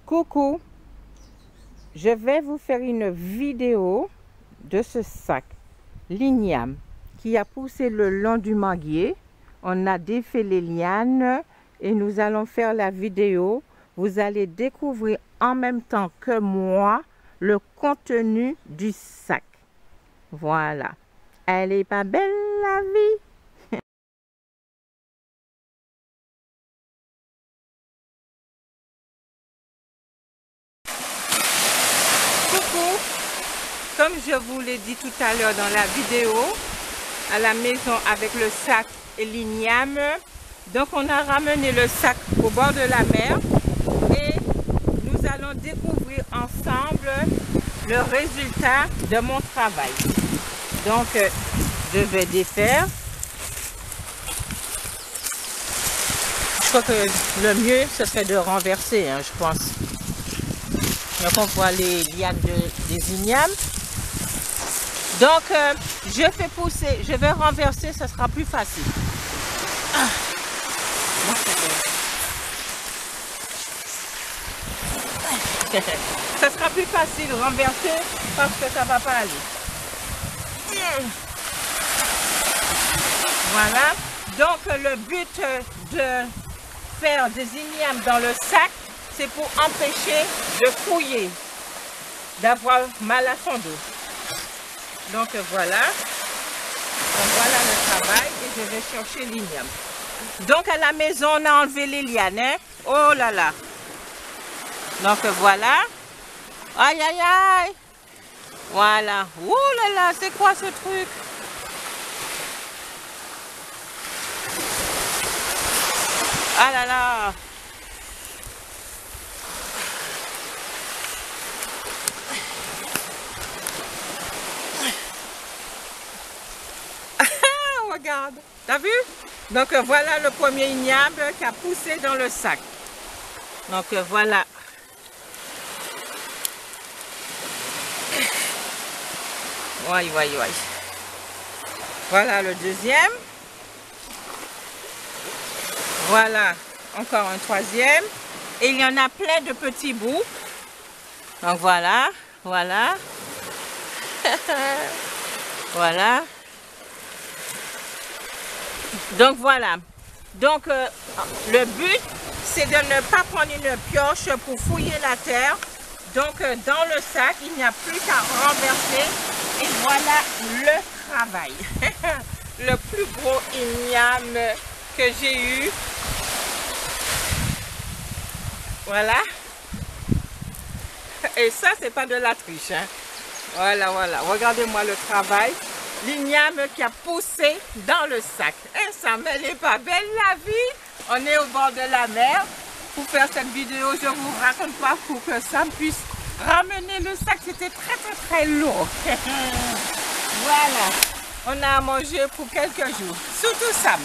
Coucou, je vais vous faire une vidéo de ce sac l'igname qui a poussé le long du manguier. On a défait les lianes et nous allons faire la vidéo. Vous allez découvrir en même temps que moi le contenu du sac. Voilà. Elle est pas belle la vie? Coucou, comme je vous l'ai dit tout à l'heure dans la vidéo, à la maison avec le sac et l'igname. Donc on a ramené le sac au bord de la mer et nous allons découvrir ensemble le résultat de mon travail. Donc je vais défaire. Je crois que le mieux ce serait de renverser, hein, je pense. Donc on voit les lianes des ignames. Donc je fais pousser, je vais renverser, ce sera plus facile. Ça sera plus facile renverser parce que ça ne va pas aller. Voilà. Donc le but de faire des ignames dans le sac, c'est pour empêcher de fouiller, d'avoir mal à son dos. Donc voilà. Donc voilà le travail et je vais chercher l'igname. Donc à la maison, on a enlevé les lianes. Hein? Oh là là. Donc voilà. Aïe aïe aïe. Voilà. Oh là là, c'est quoi ce truc? Ah là là. Regarde, t'as vu? Donc voilà le premier igname qui a poussé dans le sac. Donc voilà. Ouais. Voilà le deuxième. Voilà encore un troisième. Et il y en a plein de petits bouts. Donc voilà. Voilà. Donc voilà. Donc le but c'est de ne pas prendre une pioche pour fouiller la terre. Donc dans le sac il n'y a plus qu'à renverser et voilà le travail. Le plus gros igname que j'ai eu. Voilà. Et ça c'est pas de la triche. Hein. Voilà. Regardez-moi le travail. L'igname qui a poussé dans le sac. Et ça, mais elle n'est pas belle la vie. On est au bord de la mer. Pour faire cette vidéo, je ne vous raconte pas pour que Sam puisse ramener le sac. C'était très lourd. Voilà. On a à manger pour quelques jours. Surtout Sam.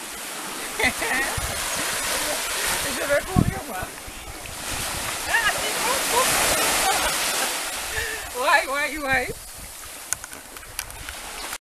Je vais courir moi. Ah, c'est bon. Ouais.